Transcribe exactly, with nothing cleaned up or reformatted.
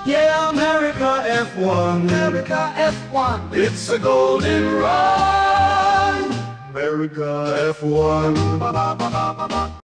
Yeah, Merica F one. Merica F one. It's a golden run. Merica F one.